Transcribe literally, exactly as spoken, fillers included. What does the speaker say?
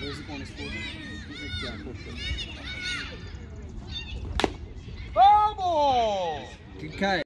Where's it going to school? Bubble! Good cut.